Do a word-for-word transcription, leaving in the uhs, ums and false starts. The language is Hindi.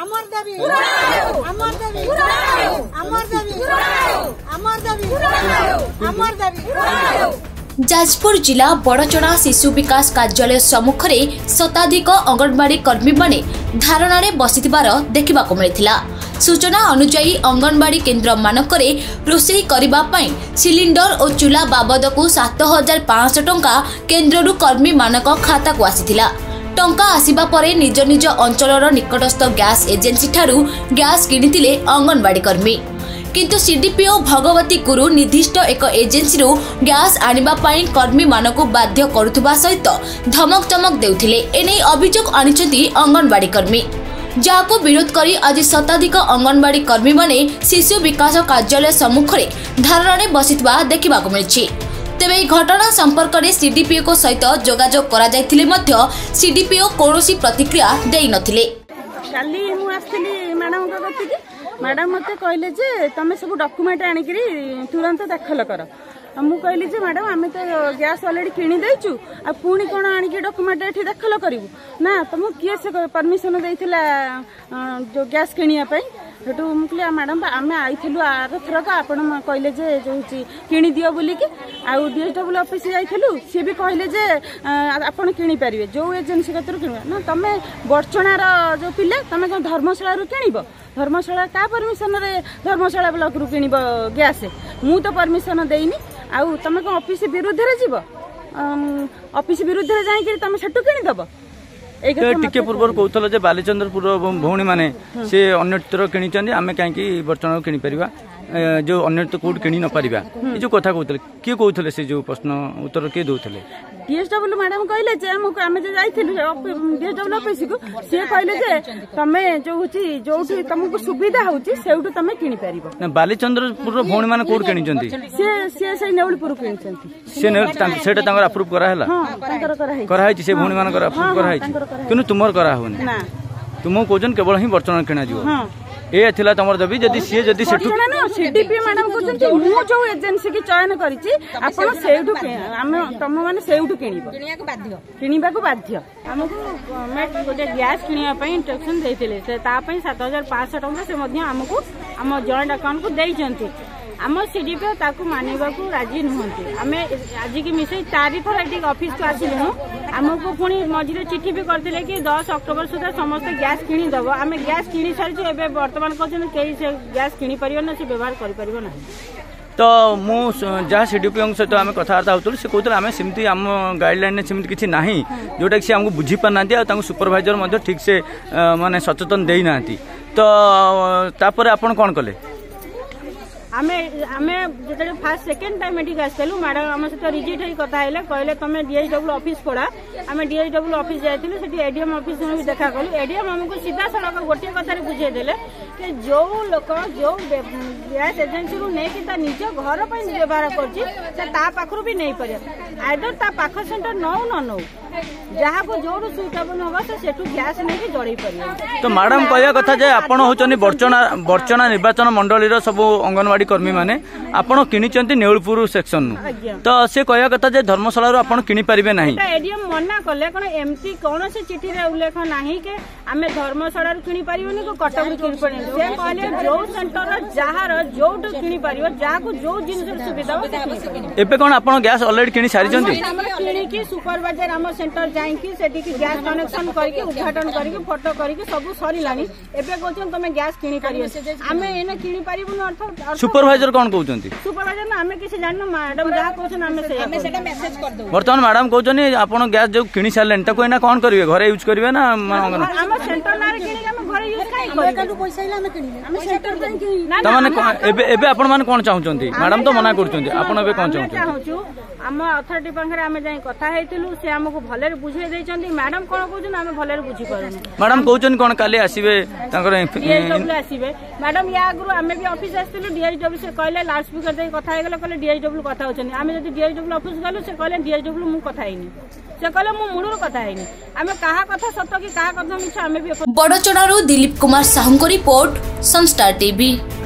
अमर दाबी अमर दाबी अमर दाबी अमर दाबी अमर दाबी। जाजपुर जिला बड़चणा शिशु विकास कार्यालय सम्मुख में शताधिक अंगनवाड़ी कर्मी माने धारणा बसिथिबार देखा मिलता। सूचना अनुसार अंगनवाड़ी केन्द्र मानकरे रोषेई करिबा पई सिलिंडर और चूल्हा बाबद को सात हजार पांच टंका केन्द्रु कर्मी मानक खाता को आसीथिला। टंका आसिबा परे निज निज अंचलर निकटस्थ गैस एजेंसी ठारू गैस किनिथिले अंगनवाड़ी कर्मी, किंतु सीडीपीओ भगवती गुरु निर्दिष्ट एक एजेंसी रू गैस आनिबा पई कर्मी मानकु बाध्य करुथबा सहित धमक चमक देउथिले। एनै अभियोग आनिछथि अंगनवाड़ी कर्मी, जाको विरोध करी आज शताधिक अंगनवाड़ी कर्मी माने शिशु विकास कार्यालय सम्मुख में धारणा बसिथिबा देखा मिली। तेबे घटना संपर्क में सीडीपीओ सहित जोगाजोग करा जायथिले मध्य सीडीपीओ कौनसी प्रतिक्रिया देई नथिले। काली मु आस्थिली मैडम को कथि मैडम मते कहले जे तमे सब डॉक्यूमेंट आनिकरी तुरंत दाखल कर। मु कहली जे मैडम आमे तो गैस ऑलरेडी किनी देइछु आ पुणी कोन आनिकी डॉक्यूमेंट एठी दाखल करिवु ना तुम किए से परमिशन देइथिला जो गैस किनिया पई। हेटु मुकलिया मैडम आमे आइथिलु आर थरका आपण कहले जे जो किनी दियो बोली कि आ डीएसडब्ल्यू ऑफिस जाइथिलु से भी कहले जे आपण किनी परिबे जो एजेंसी कतर किनबा ना तमे बड़चणार जो पिले तमे कोन धर्मशाला रु किनिबो धर्मशाला का परमिशन रे धर्मशाला ब्लॉक रु किनिबो गैस मु तो परमिशन देइनी आउ तमे कोन ऑफिस विरुद्ध रे जीवो ऑफिस विरुद्ध रे जाई कि तमे छटु किनी दबो। टिके पूर्व कहूल जे बालीचंद्रपुर भौणी मैंने से अन्यत्र किणी आम कहीं बर्तन किनी पारिबा जो अन्यत्र कोड किणी न पारिबा ये जो कथा कहते किए कहते से जो प्रश्न उत्तर किए दौले डीएसडब्ल्यू मैडम कहले जे हमको आमे जे जाइथिलु डीएसडब्ल्यू ऑफिस को से कहले जे तमे जो होची जोठी तुमको सुविधा होची सेउटु तमे किनी पारिबो ना। बालीचंद्रपुर भौणी माने कोड किणी जंती से से से नेउलपुर किणी जंती से नेउल सेटा तांगर अप्रूव करा हला हां तांकर करा है करा है से भौणी माने कर अप्रूव करा है किनु तुमर करा होनी ना तुमको कोजन केवल ही बर्तन किना जीवो हां ए थिला तमर दबी जदी सी जदी सेठु ना सीडीपी मैडम कहते मु जो एजेंसी की चयन करिछि आपण सेउठु हम तम माने सेउठु किनिबो किनिया को बाध्य किनिबा को बाध्य हमको मैं गोटे गैस किनिया पई इंस्ट्रक्शन देथिले से ता पई सात हजार पाँच सौ टंका से मध्य हमको हम जॉइंट अकाउंट को देई जंती आम सीडीपी ताकू मानिबा को राजी नुहंती। आमे आज की मिसे चारि थर एटी ऑफिस को आसिलु आमको पुणी मझिरे चिठी भी करथिले कि दस अक्टोबर सुधा समस्त गैस किनी दबो आमे गैस किनी सारिछु एबे वर्तमान कहछन केही से गैस किनी परियो ना से व्यवहार करि परियो ना। तो मु जहाँ सीडीपी सहित आम कथबार्ता होतु से कहते आम सेमती आम गाइडलाइन सेमती किसी ना जोटा कि आमको बुझी पाना सुपरभाइजर ठीक से माने सचेतन देना तो तापर आपण कौन कले आमे आमे जेतले फर्स्ट सेकंड टाइम एठी आसलु मैडम हम सहित रिजिट होई कथा हेले कहले तमे डीएसडब्ल्यू ऑफिस पड़ा आमे डीएसडब्ल्यू ऑफिस जाइथिलु सेठी एडीएम ऑफिस में भी देखा कलु एडीएम हमको सीधा सड़क गोटे कथा रे बुझे देले कि जो लोक जो गैस एजेंसी रु नै कि ता निज घर पय व्यवहार करछि से ता पाखरु भी नै परिया आइदर ता पाख सेंटर नौ न नौ जहाँ को जोड़ सुइटेबल होगा से सेठु गैस नै कि जड़ै परिया। तो मैडम कहया कथा जे आपण होचनी बड़चना बड़चना निर्वाचन मंडली रो सब अंगनवाड़ी कर्मी माने आपण किनिचंती नेउलपुर सेक्शन तो से कहया कथा जे धर्मशाला रो आपण किनि परिबे नाही एडीएम मना करले कोन एमटी कोन से चिठी रे उल्लेख नाही के आमे धर्मशाला रो किनि परिबोनी को कटक रो किनि परिबोनी से कहले जो सेंटर जहार जोटु किनि परिबो जा को जो जिनिस सुविधा हो एबे कोन आपण गैस ऑलरेडी किनि सारी जंती किनि की सुपरवाइजर हम सेंटर जाई कि सेठी की गैस कनेक्शन करके उद्घाटन करके फोटो करके सब सरी लानी एबे कहछन तमे गैस किनि परियो आमे एने किनि परिबो अर्थ सुपरवाइजर कौन कहते सुपरवाइजर ना आमे किसी जान मैडम जहाँ कहछन आमे से आमे सेटा मेसेज कर दो वर्तमान मैडम कहछन आपण गैस जो किनि सारलेन ताको एना कोन करिवे घरे यूज करिवे ना हम सेंटर ना रे किनि हम घरे यूज काई करिवे कालु पैसा इला हम किनि हम सेंटर जाई कि त माने एबे एबे आपण माने कोन चाहउचंती मैडम तो मना करचंती आपण एबे कोन चाहउचंती चाहउचु हम अथॉरिटी पाखरे आमे जाई कथा हेतिलु से हमको भले रे बुझे देचंती मैडम कोन कहछन आमे भले रे बुझी परनी मैडम कहछन कोन काले आसीबे तांकर डीएसडब्ल्यू आसीबे मैडम या गुरु आमे भी ऑफिस आस्तिलु डीएसडब्ल्यू से कहले लाउड स्पीकर दे कथा हे गेले कहले डीएसडब्ल्यू कथा होचनी आमे जदी डीएसडब्ल्यू ऑफिस गलु से कहले डीएसडब्ल्यू मु कथा हेनी से कहले मु मुडुर कथा हेनी आमे कहा कथा सत्य कि कहा कथा मिछ आमे भी बड़चणारू दिलीप कुमार साहू को रिपोर्ट सनस्टार टीवी।